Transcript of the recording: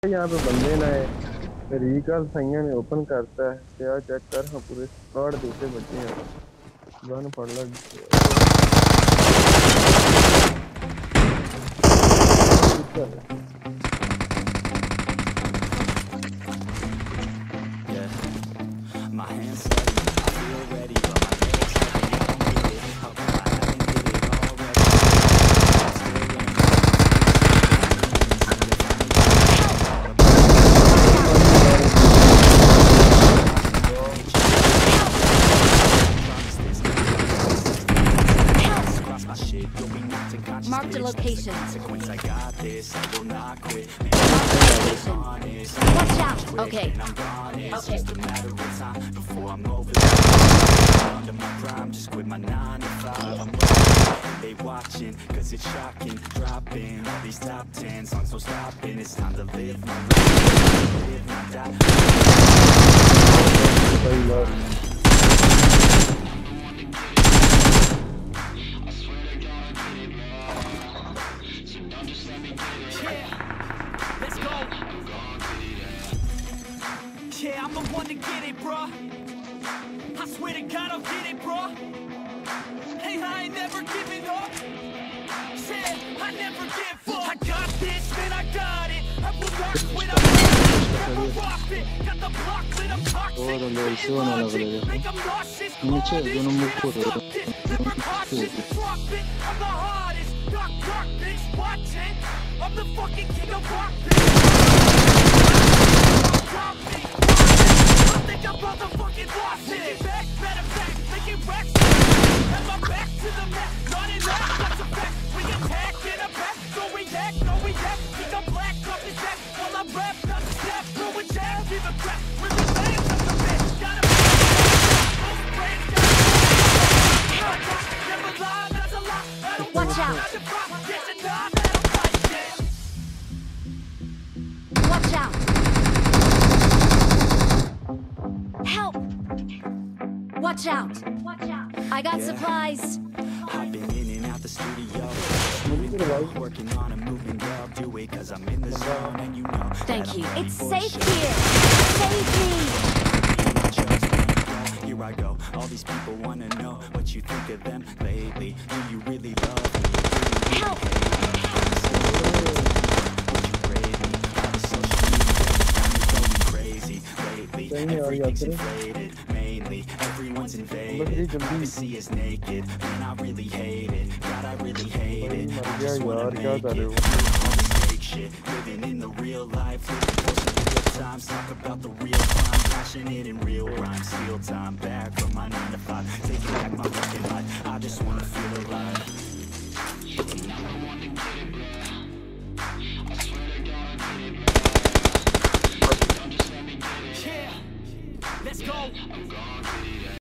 यहाँ पे बंदे ना है रिकॉल सैया में ओपन करता है क्या चेक कर हाँ पूरे स्क्वाड दूसरे बच्चे हैं गन पड़ लग My hands steady, I feel ready, but my legs heavy, I don't get it. How come I haven't hit it already? I'm still in cross my shit, you'll be knocked unconscious. Mark the location. Consequence, I got this, I will not quit. Watch out. Okay. It's just a matter of time before I'm over there. Under my prime, just quit my 9 to 5. I'm running, they watching, cause it's shocking. Dropping all these top 10 songs, no stopping. It's time to live my life, live my die. Let's go. Yeah, I'm the one to get it, bruh. I swear to God I'll get it, bruh. Hey, I ain't never giving up. Yeah, I never give up. I got this, man, I got it. I will not quit, I'm never rock it. Got the block lit, I'm toxic. Logic, make them nauseous. Never cautious, drop it. I'm the hardest. Dark, bitch, watching. I'm the fucking king of rock, bitch. I think I'm motherfucking lost it. Back, matter of fact, making racks. Have my back to the mat, running out, that's a fact. We attack in a back, don't react, no react. Think I'm black, off his back, while I rap, not the snap. Throw a jab, give a crap. We're the land, that's a bitch. Gotta be those brains, never lie, that's a lie. Watch out. Watch out. Help. Watch out. I got supplies. I've been in and out the studio, working on a movement, yeah, I'll do it cause I'm in the zone and you know. Thank you. It's safe here. Save me. Here I go, all these people wanna know what you think of them lately. Do you really love me? Help. Everything's inflated, mainly everyone's invaded. Privacy is naked, man, I really hate it. God, I really hate it. I just wanna make it. All this fake shit, living in the real life, living for some real times. Talk about the real crime, passionate in real rhymes. Steal time back from my 9 to 5, taking back my fucking life. I just wanna feel alive.